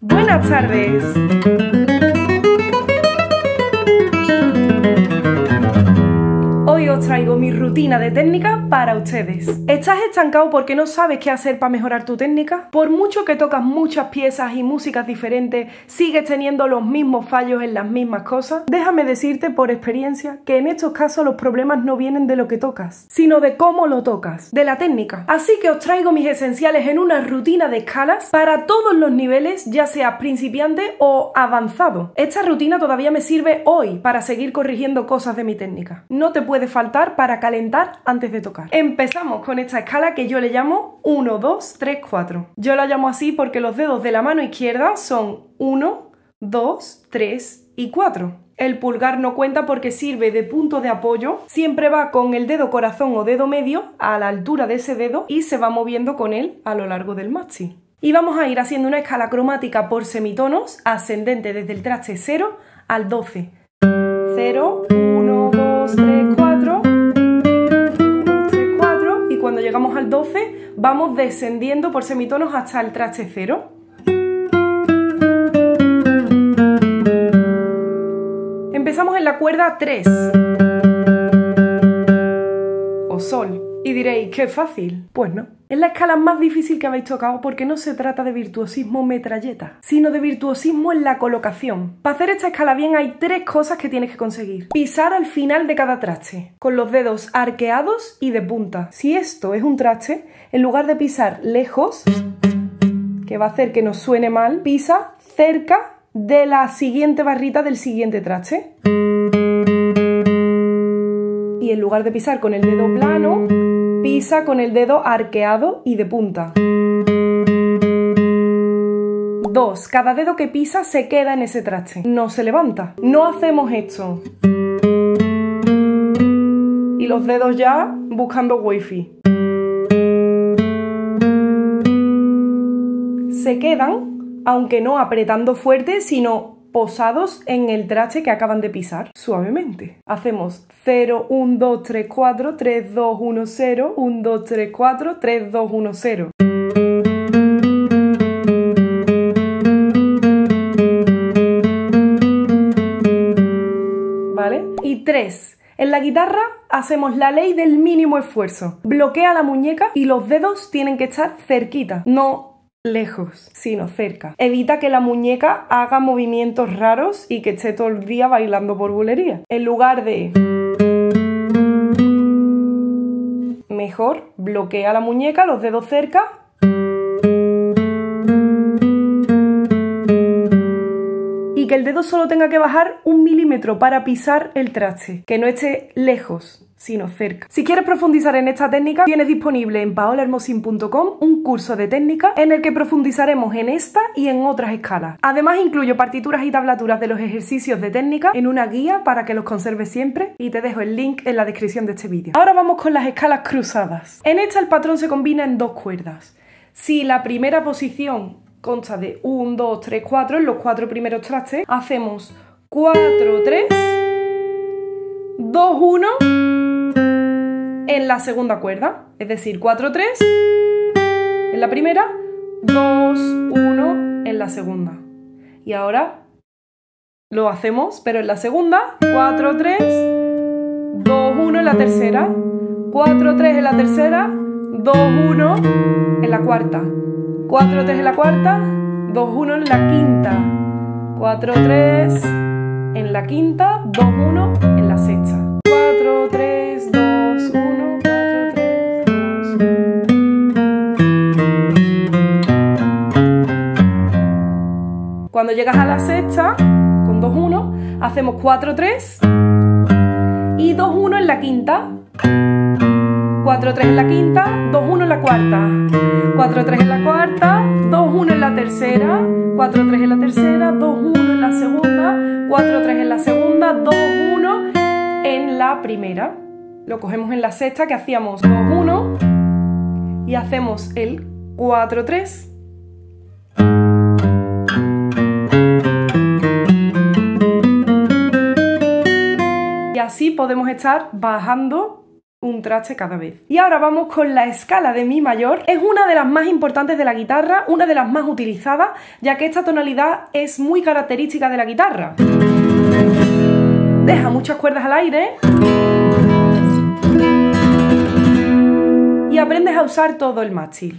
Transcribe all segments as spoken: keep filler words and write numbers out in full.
Buenas tardes. Hoy os traigo mi rutina de técnica para ustedes. ¿Estás estancado porque no sabes qué hacer para mejorar tu técnica? Por mucho que tocas muchas piezas y músicas diferentes, sigues teniendo los mismos fallos en las mismas cosas. Déjame decirte por experiencia que en estos casos los problemas no vienen de lo que tocas, sino de cómo lo tocas, de la técnica. Así que os traigo mis esenciales en una rutina de escalas para todos los niveles, ya sea principiante o avanzado. Esta rutina todavía me sirve hoy para seguir corrigiendo cosas de mi técnica. No te puede faltar para calentar antes de tocar. Empezamos con esta escala que yo le llamo uno, dos, tres, cuatro. Yo la llamo así porque los dedos de la mano izquierda son uno, dos, tres y cuatro. El pulgar no cuenta porque sirve de punto de apoyo, siempre va con el dedo corazón o dedo medio a la altura de ese dedo y se va moviendo con él a lo largo del maxi. Y vamos a ir haciendo una escala cromática por semitonos, ascendente desde el traste cero al doce. cero, uno, dos, tres, cuatro, uno, dos, tres, cuatro, y cuando llegamos al doce vamos descendiendo por semitonos hasta el traste cero. Empezamos en la cuerda tres o sol. Y diréis, ¡qué fácil! Pues no. Es la escala más difícil que habéis tocado porque no se trata de virtuosismo metralleta, sino de virtuosismo en la colocación. Para hacer esta escala bien hay tres cosas que tienes que conseguir. Pisar al final de cada traste, con los dedos arqueados y de punta. Si esto es un traste, en lugar de pisar lejos, que va a hacer que nos suene mal, pisa cerca de la siguiente barrita del siguiente traste. Y en lugar de pisar con el dedo plano, pisa con el dedo arqueado y de punta. Dos. Cada dedo que pisa se queda en ese traste, no se levanta. No hacemos esto. Y los dedos ya buscando wifi. Se quedan, aunque no apretando fuerte, sino posados en el traste que acaban de pisar, suavemente. Hacemos cero, uno, dos, tres, cuatro, tres, dos, uno, cero, uno, dos, tres, cuatro, tres, dos, uno, cero. ¿Vale? Y tres. En la guitarra hacemos la ley del mínimo esfuerzo. Bloquea la muñeca y los dedos tienen que estar cerquita, no lejos, sino cerca. Evita que la muñeca haga movimientos raros y que esté todo el día bailando por bulería. En lugar de... Mejor, bloquea la muñeca, los dedos cerca. Y que el dedo solo tenga que bajar un milímetro para pisar el traste. Que no esté lejos, sino cerca. Si quieres profundizar en esta técnica, tienes disponible en paola hermosín punto com un curso de técnica en el que profundizaremos en esta y en otras escalas. Además, incluyo partituras y tablaturas de los ejercicios de técnica en una guía para que los conserves siempre y te dejo el link en la descripción de este vídeo. Ahora vamos con las escalas cruzadas. En esta el patrón se combina en dos cuerdas. Si la primera posición consta de uno, dos, tres, cuatro, en los cuatro primeros trastes, hacemos cuatro, tres, dos, uno en la segunda cuerda, es decir, cuatro, tres en la primera, dos, uno en la segunda. Y ahora lo hacemos, pero en la segunda, cuatro, tres, dos, uno en la tercera, cuatro, tres en la tercera, dos, uno en la cuarta, cuatro, tres en la cuarta, dos, uno en la quinta, cuatro, tres en la quinta, dos, uno en la sexta. cuatro, tres, dos, uno, cuatro, tres, dos, uno. Cuando llegas a la sexta, con dos, uno, hacemos cuatro, tres y dos, uno en la quinta. cuatro, tres en la quinta, dos, uno en la cuarta, cuatro, tres en la cuarta, dos, uno en la tercera, cuatro, tres en la tercera, dos, uno en la segunda, cuatro, tres en la segunda, dos, uno en la primera. Lo cogemos en la sexta que hacíamos dos, uno y hacemos el cuatro, tres. Y así podemos estar bajando un traste cada vez. Y ahora vamos con la escala de mi mayor. Es una de las más importantes de la guitarra, una de las más utilizadas, ya que esta tonalidad es muy característica de la guitarra. Deja muchas cuerdas al aire y aprendes a usar todo el mástil.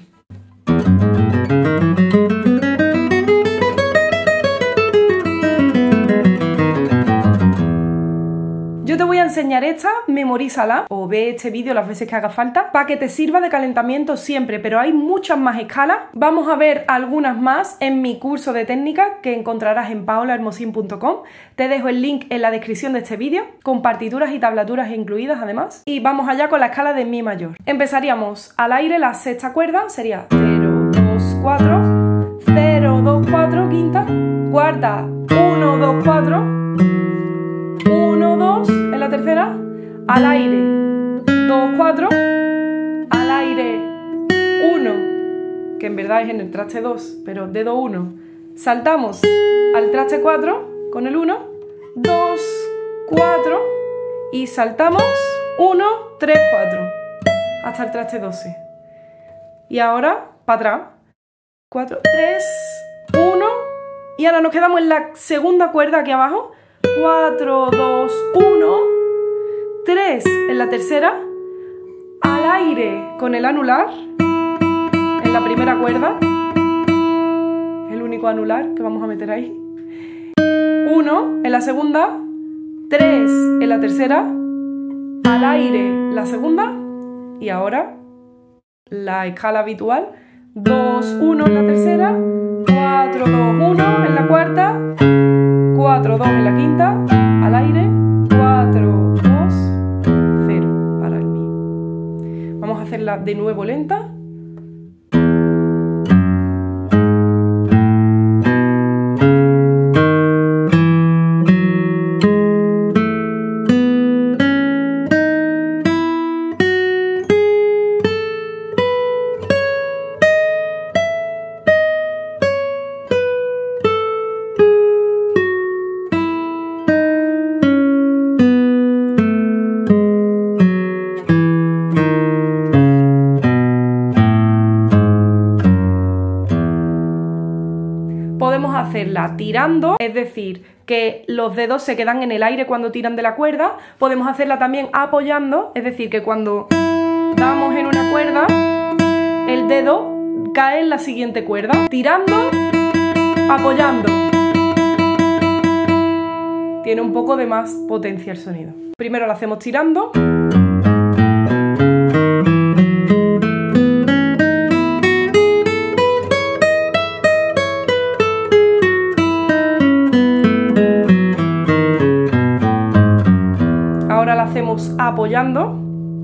Yo te voy a enseñar esta, memorízala o ve este vídeo las veces que haga falta para que te sirva de calentamiento siempre, pero hay muchas más escalas. Vamos a ver algunas más en mi curso de técnica que encontrarás en paola hermosín punto com. Te dejo el link en la descripción de este vídeo, con partituras y tablaturas incluidas además. Y vamos allá con la escala de mi mayor. Empezaríamos al aire, la sexta cuerda sería cero, dos, cuatro, cero, dos, cuatro, quinta, cuarta, uno, dos, cuatro, uno, dos, en la tercera, al aire, dos, cuatro, al aire, uno, que en verdad es en el traste dos, pero dedo uno, saltamos al traste cuatro con el uno, dos, cuatro, y saltamos uno, tres, cuatro, hasta el traste doce. Y ahora, para atrás, cuatro, tres, uno, y ahora nos quedamos en la segunda cuerda aquí abajo, cuatro, dos, uno, tres en la tercera, al aire con el anular, en la primera cuerda, el único anular que vamos a meter ahí, uno en la segunda, tres en la tercera, al aire la segunda, y ahora la escala habitual, dos, uno en la tercera, cuatro, dos, uno en la cuarta, cuatro, dos en la quinta, al aire, cuatro, dos, cero para el mi. Vamos a hacerla de nuevo lenta. Podemos hacerla tirando, es decir, que los dedos se quedan en el aire cuando tiran de la cuerda. Podemos hacerla también apoyando, es decir, que cuando damos en una cuerda, el dedo cae en la siguiente cuerda. Tirando, apoyando. Tiene un poco de más potencia el sonido. Primero lo hacemos tirando. Ahora la hacemos apoyando.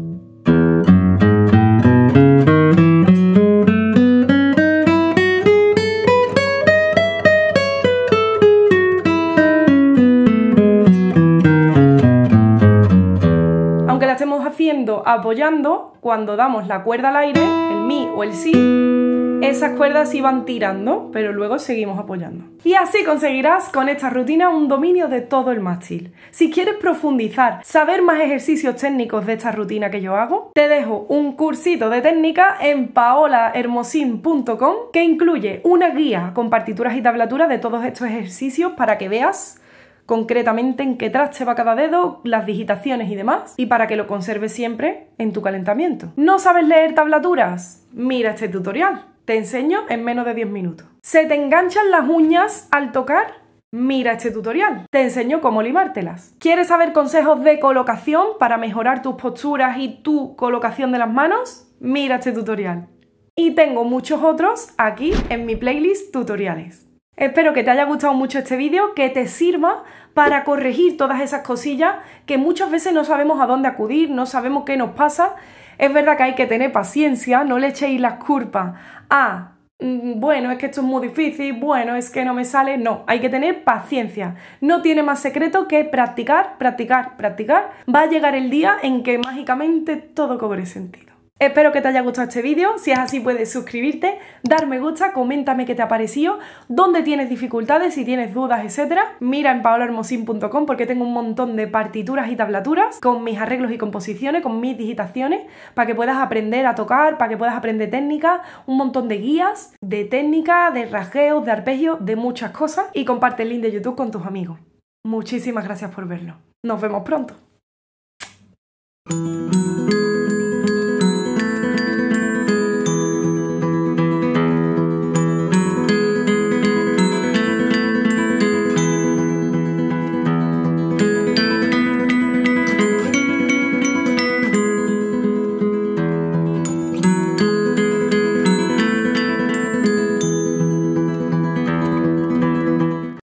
Aunque la estemos haciendo apoyando, cuando damos la cuerda al aire, el mi o el si, esas cuerdas iban tirando, pero luego seguimos apoyando. Y así conseguirás con esta rutina un dominio de todo el mástil. Si quieres profundizar, saber más ejercicios técnicos de esta rutina que yo hago, te dejo un cursito de técnica en paola hermosín punto com que incluye una guía con partituras y tablaturas de todos estos ejercicios para que veas concretamente en qué traste va cada dedo, las digitaciones y demás, y para que lo conserves siempre en tu calentamiento. ¿No sabes leer tablaturas? Mira este tutorial. Te enseño en menos de diez minutos. ¿Se te enganchan las uñas al tocar? Mira este tutorial. Te enseño cómo limártelas. ¿Quieres saber consejos de colocación para mejorar tus posturas y tu colocación de las manos? Mira este tutorial. Y tengo muchos otros aquí en mi playlist tutoriales. Espero que te haya gustado mucho este vídeo, que te sirva para corregir todas esas cosillas que muchas veces no sabemos a dónde acudir, no sabemos qué nos pasa. Es verdad que hay que tener paciencia, no le echéis las culpas a, bueno, es que esto es muy difícil, bueno, es que no me sale. No, hay que tener paciencia. No tiene más secreto que practicar, practicar, practicar. Va a llegar el día en que mágicamente todo cobre sentido. Espero que te haya gustado este vídeo. Si es así, puedes suscribirte, dar me gusta, coméntame qué te ha parecido, dónde tienes dificultades, si tienes dudas, etcétera. Mira en paola hermosín punto com porque tengo un montón de partituras y tablaturas con mis arreglos y composiciones, con mis digitaciones, para que puedas aprender a tocar, para que puedas aprender técnicas, un montón de guías de técnica, de rasgueos, de arpegios, de muchas cosas. Y comparte el link de YouTube con tus amigos. Muchísimas gracias por verlo. Nos vemos pronto.